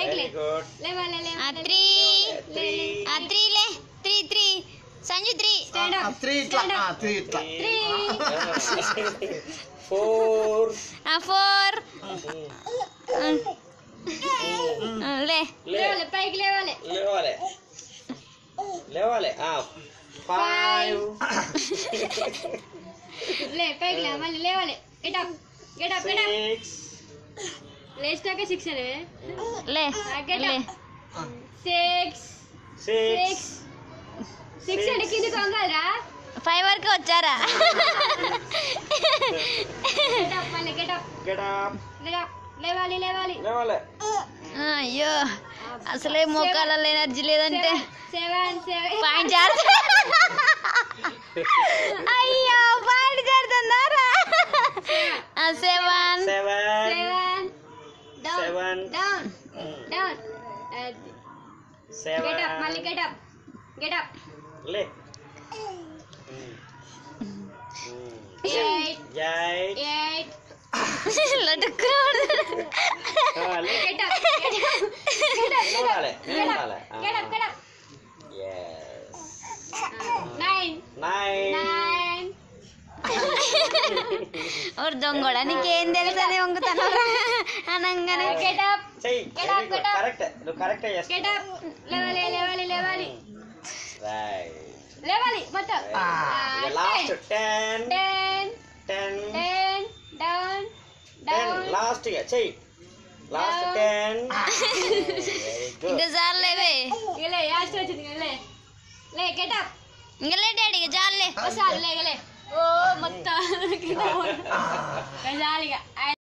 Very good. Three le. Three. Sanju 3. Stand up. Three. Four. 4. Le. Levale. 5. Get up. 6. Let's take a 6 away. Le. Get Le. up. 6. 6 అంటే కింద కొంగలరా 5 వరకు వచ్చారా? Get up. లేవాలి Levale. అయ్యో అసలే మోకాలలో energy లేదంటే 7 point చాలు. అయ్యో పాయింట్ చాలుతుందారా? 7 down 7. get up Le. 8 లటుక్కున్నాడు. get up Levale. Yes. 9. ఓర్ దొంగోడా నీకేం తెలుసని వంగుతాను అనంగానే. get up Say. Get up. Correct. నువ్వు కరెక్ట్ చేస్తా. get up లేవాలి Right. లేవాలి మొత్తం Last 10. 10 down 10. Last గా చెయ్యి. Last 10. Very good. ఇంకా చాలేవే ఇగలే యాస్ట్ వచ్చింది లే get up ఇంకా లే డాడీ ఇక చాలే. ఓ మొత్తం జాలిగా